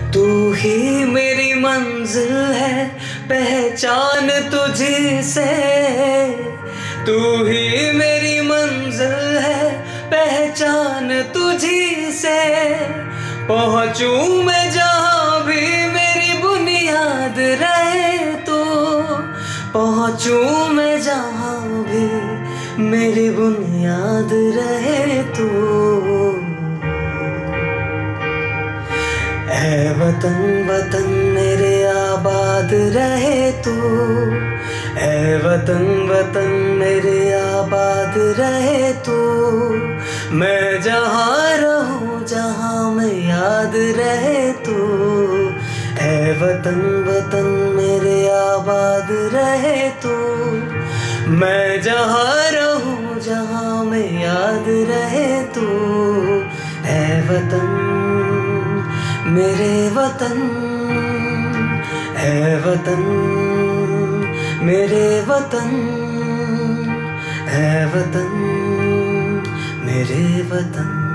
तू ही मेरी मंजिल है, पहचान तुझी से। तू ही मेरी मंजिल है, पहचान तुझी से। पहुँचूं मैं जहाँ भी मेरी बुनियाद रहे तू। पहुँचूं मैं जहाँ भी मेरी बुनियाद रहे तू। ऐ वतन वतन मेरे आबाद रहे तू। ऐ वतन वतन मेरे आबाद रहे तू। मैं जहाँ रहूं जहाँ मैं याद रहे तू। ऐ वतन वतन मेरे आबाद रहे तू। मैं जहाँ रहूं जहाँ मैं याद रहे तू। ऐ वतन मेरे वतन, ऐ वतन मेरे वतन, ऐ वतन मेरे वतन।